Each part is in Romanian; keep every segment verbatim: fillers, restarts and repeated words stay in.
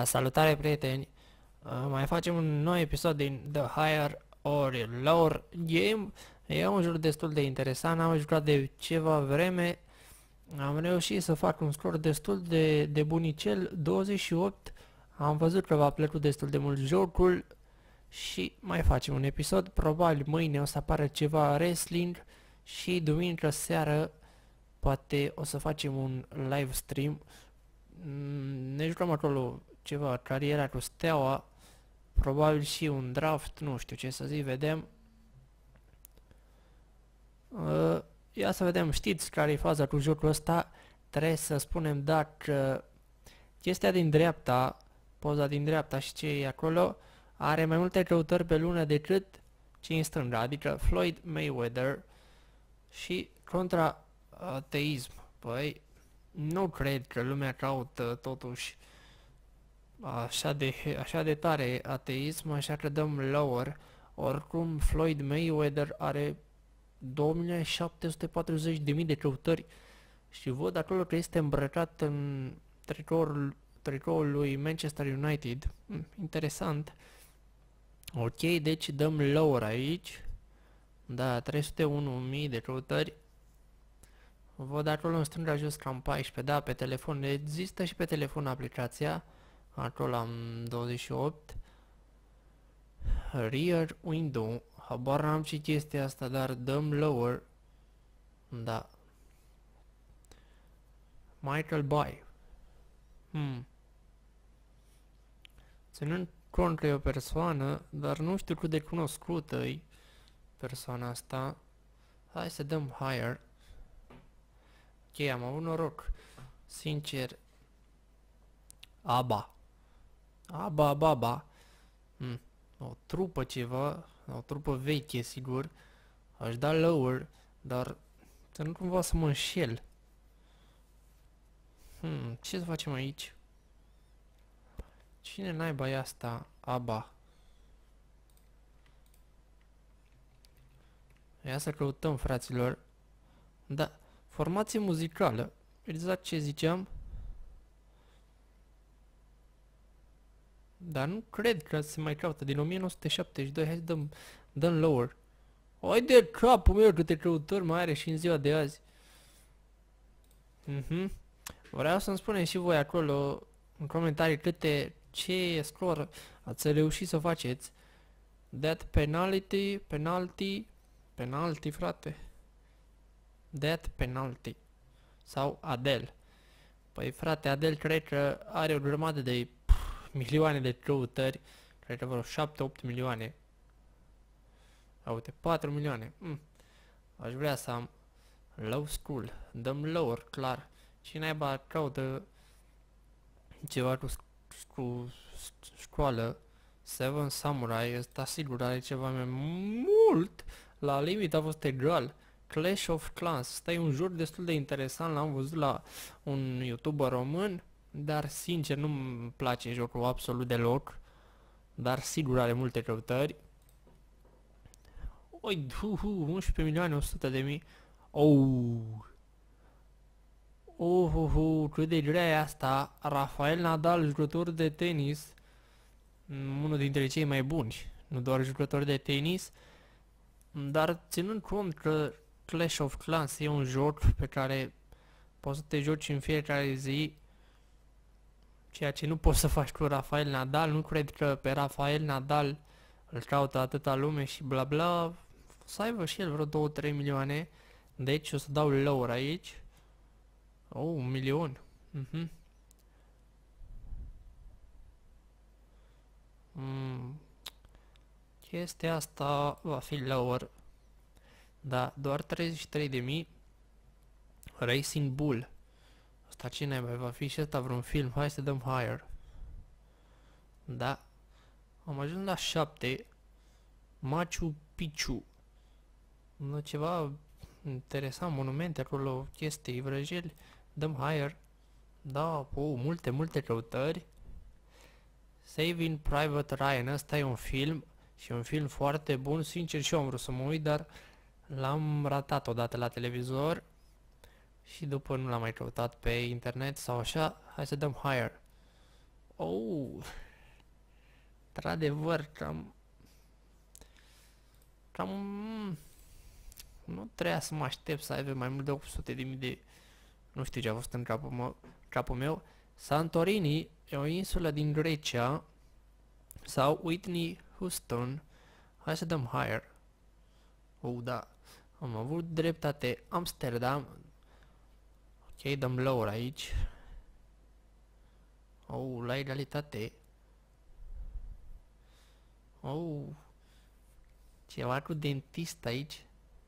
Salutare prieteni, uh, mai facem un nou episod din The Higher or Lower Game. E un joc destul de interesant, am jucat de ceva vreme, am reușit să fac un scor destul de, de bunicel, douăzeci și opt. Am văzut că v-a plăcut destul de mult jocul și mai facem un episod. Probabil mâine o să apară ceva wrestling și duminică seară poate o să facem un live stream. Ne jucăm acolo ceva, cariera cu Steaua, probabil și un draft, nu știu ce să zic, vedem. Uh, ia să vedem, știți care e faza cu jocul ăsta? Trebuie să spunem dacă chestia din dreapta, poza din dreapta și ce e acolo, are mai multe căutări pe lună decât ce în stânga, adică Floyd Mayweather și contra ateism. Păi, nu cred că lumea caută totuși așa de, așa de tare ateism, așa că dăm lower. Oricum, Floyd Mayweather are două milioane șapte sute patruzeci de mii de căutări și văd acolo că este îmbrăcat în tricoul, tricoul lui Manchester United. Hmm, interesant. Ok, deci dăm lower aici. Da, trei sute unu mii de căutări. Văd acolo în stânga jos cam paisprezece, da, pe telefon există și pe telefon aplicația. Acolo am douăzeci și opt. Rear window. Habar n-am ce chestia asta, dar dăm lower. Da. Michael Bay. Hmm. Ținând cont că e o persoană, dar nu știu cât de cunoscută e persoana asta. Hai să dăm higher. Ok, am avut noroc. Sincer. Aba. Aba, baba. Hmm. O trupă ceva, o trupă veche, sigur. Aș da lower, dar să nu cumva să mă înșel. Hmm, ce să facem aici? Cine naiba e asta? Aba. Ia să căutăm, fraților. Da, formație muzicală. Exact ce ziceam. Dar nu cred că se mai caută. Din o mie nouă sute șaptezeci și doi, hai să dăm, dăm lower. Hai de capul meu câte căutări mai are și în ziua de azi. Mhm. Vreau să-mi spuneți și voi acolo în comentarii câte, ce scor ați reușit să faceți. That penalty, penalty, penalty, frate. That penalty. Sau Adele. Păi frate, Adele cred că are o grămadă de milioane de căutări, cred că vreo șapte opt milioane. Uite, patru milioane. Mm. Aș vrea să am low school, dăm lower, clar. Și naiba caută ceva cu, cu școală. Seven Samurai, ăsta sigur are ceva mai mult. La limit a fost egal. Clash of Clans, ăsta e un joc destul de interesant, l-am văzut la un youtuber român. Dar sincer nu-mi place jocul absolut deloc. Dar sigur are multe căutări. Oi, hu, hu, unsprezece milioane o sută de mii. Oh. Oh, hu, hu, cât de grea e asta. Rafael Nadal, jucător de tenis. Unul dintre cei mai buni. Nu doar jucător de tenis. Dar ținând cont că Clash of Clans e un joc pe care poți să te joci în fiecare zi, ceea ce nu poți să faci cu Rafael Nadal, nu cred că pe Rafael Nadal îl caută atâta lume și bla bla. Să aibă și el vreo două trei milioane. Deci o să dau lower aici. Oh, un milion. Mhm. Mm. Chestia asta va fi lower. Da, doar treizeci și trei de mii. Racing Bull. Asta cine mai va fi și ăsta vreun film? Hai să dăm higher. Da. Am ajuns la șapte. Machu Picchu. Nu, ceva interesant, monumente acolo, chestii, vrăjeli. Dăm higher. Da, oh, multe, multe căutări. Saving Private Ryan. Ăsta e un film și un film foarte bun. Sincer și eu am vrut să mă uit, dar l-am ratat odată la televizor. Și după nu l-am mai căutat pe internet sau așa. Hai să dăm higher. Oh, într-adevăr, cam... Cam... Nu trebuia să mă aștept să aibă mai mult de opt sute de mii de... Nu știu ce a fost în capul, mă, capul meu. Santorini e o insulă din Grecia. Sau Whitney Houston. Hai să dăm higher. Oh, da. Am avut dreptate. Amsterdam. Ok, dăm lower aici. Oh, la egalitate. Oh. Ceva cu dentist aici.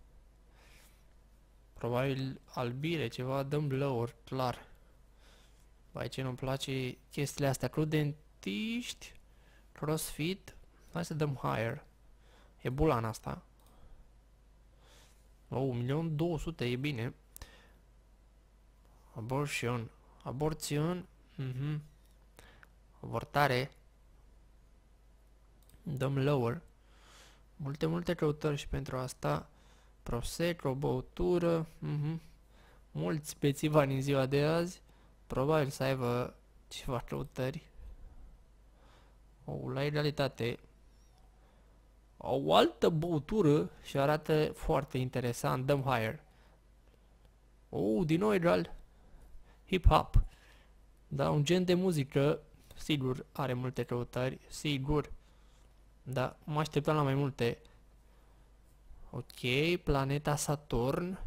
Probabil albire, ceva, dăm lower, clar. Bai, ce nu-mi place chestiile astea cu dentiști. Crossfit. Hai să dăm higher. E bulan asta. Oh, un milion două sute, e bine. Abortion. Aborțion. Mhm. Avortare. Dăm lower. Multe, multe căutări și pentru asta. Prosecco, băutură. Mhm. Mulți bețivani în ziua de azi. Probabil să aibă ceva căutări. O, la egalitate. O altă băutură și arată foarte interesant. Dăm higher. Oh, din nou egal. Hip-hop. Da, un gen de muzică. Sigur are multe căutări. Sigur. Da, mă așteptam la mai multe. Ok, planeta Saturn.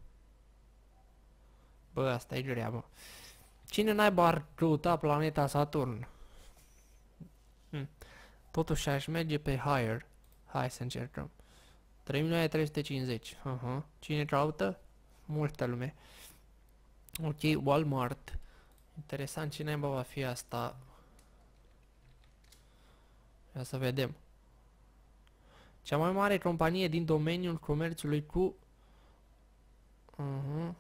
Bă, asta e grea, bă. Cine naiba ar căuta planeta Saturn? Hm. Totuși aș merge pe higher. Hai să încercăm. trei milioane trei sute cincizeci. Uh-huh. Cine caută? Multă lume. Ok, Walmart. Interesant, cine naiba va fi asta? Ia să vedem. Cea mai mare companie din domeniul comerțului cu... Uh-huh.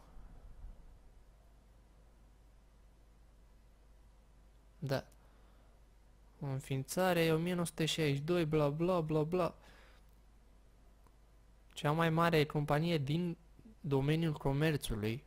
Da. Înființare o mie nouă sute șaizeci și doi, bla bla bla bla. Cea mai mare companie din domeniul comerțului.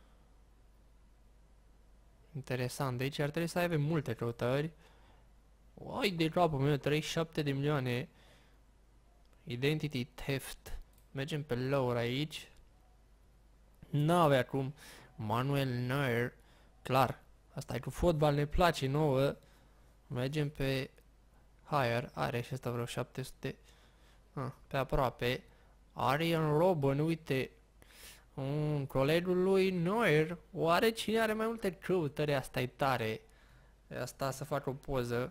Interesant, deci ar trebui să aibă multe căutări. Uai, de capul meu, treizeci și șapte de milioane. Identity theft. Mergem pe lower aici. N-avea acum. Manuel Neuer. Clar. Asta e cu fotbal, ne place nouă. Mergem pe higher. Are și asta vreo șapte sute. Ah, pe aproape. Arjen Robben, uite. Un colegul lui Neuer. Oare cine are mai multe căutări? Asta e tare. Asta să fac o poză.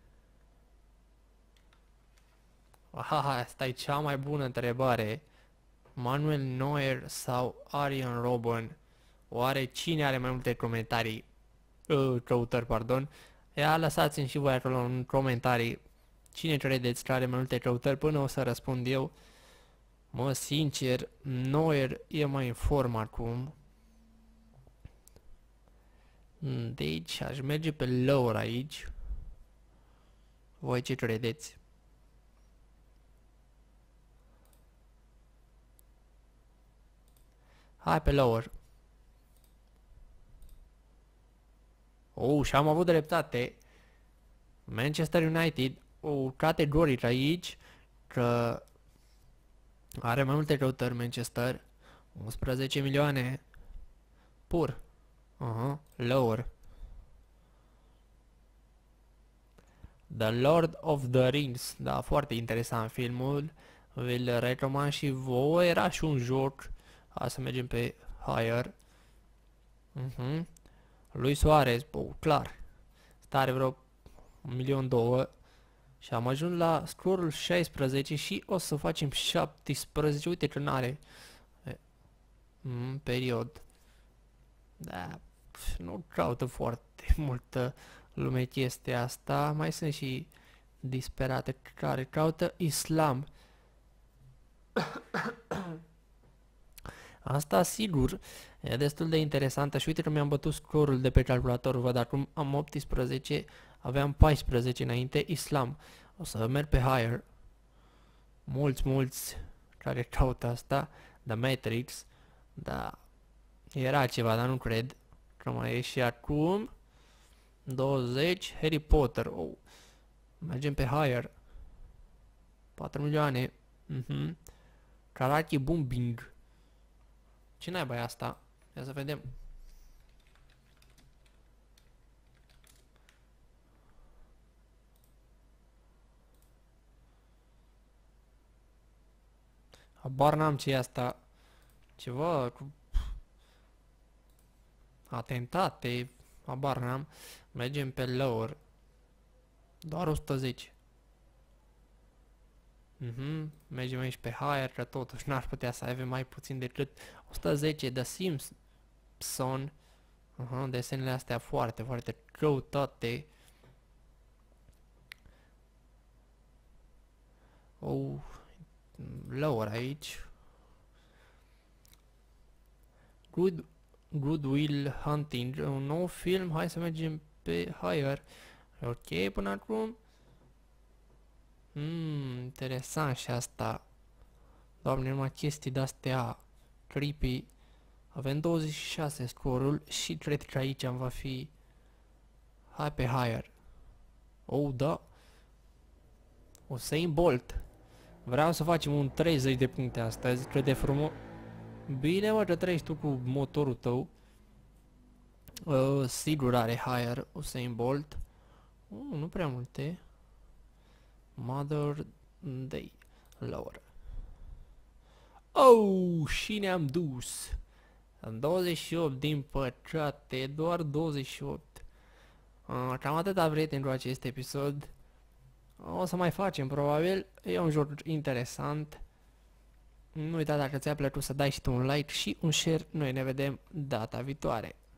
Aha, asta e cea mai bună întrebare. Manuel Neuer sau Arjen Robben? Oare cine are mai multe comentarii? Uh, căutări, pardon. Ia, lăsați-mi și voi acolo în comentarii cine credeți că are mai multe căutări până o să răspund eu. Mă, sincer, Neuer e mai în formă acum. Deci aș merge pe lower aici. Voi ce credeți? Hai pe lower. Oh, și am avut dreptate. Manchester United, o categoric aici, că are mai multe căutări Manchester. unsprezece milioane. Pur. Uh-huh. Lower. The Lord of the Rings. Da, foarte interesant filmul. Vi-l recomand și vouă. Era și un joc. Hai să mergem pe higher. Uh-huh. Luis Suarez. Oh, clar. Stare vreo un milion două. Și am ajuns la scorul șaisprezece și o să facem șaptesprezece. Uite că n-are mm, period. Da, nu caută foarte multă lume chestia asta. Mai sunt și disperate care caută islam. Asta sigur e destul de interesantă și uite că mi-am bătut scorul de pe calculator. Văd acum am optsprezece, aveam paisprezece înainte, islam. O să merg pe higher. Mulți, mulți care caută asta. The Matrix. Da, era ceva, dar nu cred că mai e și acum. douăzeci, Harry Potter. Oh. Mergem pe higher. patru milioane. Mhm. Karate Bombing. Ce naiba e asta? Ia să vedem. Habar n-am ce e asta. Ceva cu atentate. Habar n-am. Mergem pe lower. Doar o sută zece. Mhm. Mergem aici pe higher, că totuși n-ar putea să avem mai puțin decât o sută zece de Simpson. Aha, desenele astea foarte, foarte căutate. Oh, lower aici. Good, Good Will Hunting, un nou film, hai să mergem pe higher. Ok, până acum. Hmm, interesant și asta. Doamne, numai chestii de-astea creepy. Avem douăzeci și șase scorul și cred că aici am va fi. Hai pe higher. Oh, da. Usain Bolt. Vreau să facem un treizeci de puncte astăzi, cât de frumos. Bine, mă, că treci tu cu motorul tău. Uh, sigur are higher Usain Bolt. Uh, nu prea multe. Mother Day. Lower. Oh, și ne-am dus. În douăzeci și opt, din păcate, doar douăzeci și opt. Uh, cam atâta, prieteni, cu acest episod. O să mai facem, probabil. E un joc interesant. Nu uita, dacă ți-a plăcut, să dai și tu un like și un share. Noi ne vedem data viitoare.